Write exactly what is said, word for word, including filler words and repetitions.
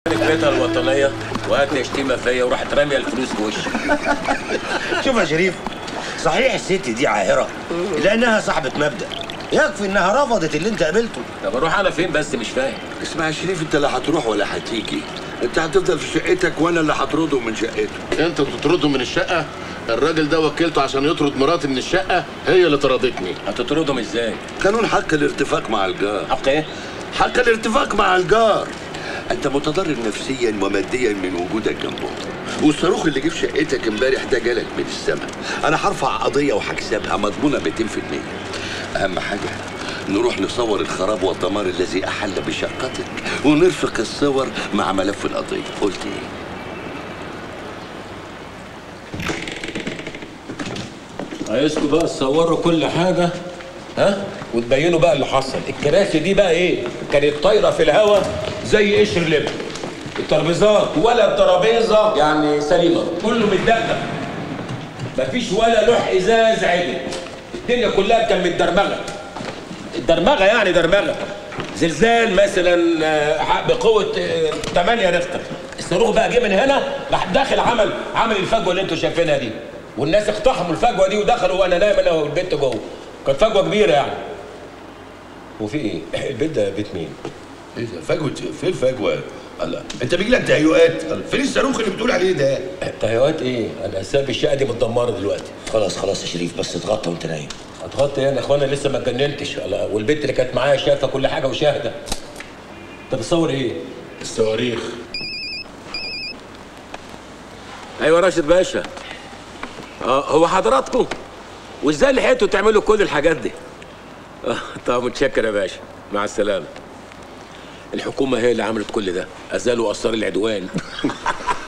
بيتها الوطنيه وقت شتيمه فيا وراحت راميه الفلوس في وشي. شوف يا شريف، صحيح الست دي عاهره لانها صاحبه مبدأ، يكفي انها رفضت اللي انت قابلته. طب اروح انا فين بس مش فاهم. اسمع يا شريف، انت لا هتروح ولا هتيجي، انت هتفضل في شقتك وانا اللي هطرده من شقته. انت تطرده من الشقه؟ الراجل ده وكلته عشان يطرد مراتي من الشقه، هي اللي طردتني. هتطردهم ازاي؟ قانون حق الارتفاق مع الجار. حق ايه؟ حق الارتفاق مع الجار. انت متضرر نفسيا وماديا من وجودك جنبه، والصاروخ اللي جه في شقتك امبارح ده جالك من السماء. انا هرفع قضيه وهكسبها مضمونه مئتين في المية. اهم حاجه نروح نصور الخراب والدمار الذي احل بشقتك ونرفق الصور مع ملف القضيه. قلت ايه؟ عايزكم بقى تصوروا كل حاجه، ها؟ وتبينوا بقى اللي حصل. الكراسي دي بقى ايه؟ كانت طايره في الهواء زي قشر لب. الترابيزات ولا الترابيزه يعني سليمه، كله متدغدغ. مفيش ولا لوح ازاز عدل. الدنيا كلها كان متدرمغه. الدرمغه يعني درمغه. زلزال مثلا بقوه ثمانية ريختر. الصاروخ بقى جه من هنا راح داخل عمل عمل الفجوه اللي انتوا شايفينها دي. والناس اقتحموا الفجوه دي ودخلوا وانا نايم انا والبنت جوه. كانت فجوه كبيره يعني. وفي ايه؟ البيت ده بيت مين؟ ايه ده؟ فجوه فين الفجوه؟ الله، انت بيجي لك تهيؤات؟ فين الصاروخ اللي بتقول عليه ده؟ تهيؤات ايه؟ انا ساب الشقه دي متدمره دلوقتي. خلاص خلاص يا شريف، بس اتغطى وانت نايم. اتغطى يعني يا اخوانا؟ لسه ما اتجننتش. والبنت اللي كانت معايا شايفه كل حاجه وشاهده. انت بتصور ايه؟ الصواريخ. ايوه راشد باشا. اه هو حضراتكم؟ وازاي لحقتوا تعملوا كل الحاجات دي؟ اه طب متشكر يا باشا، مع السلامه. الحكومه هي اللي عملت كل ده، ازالوا اثار العدوان.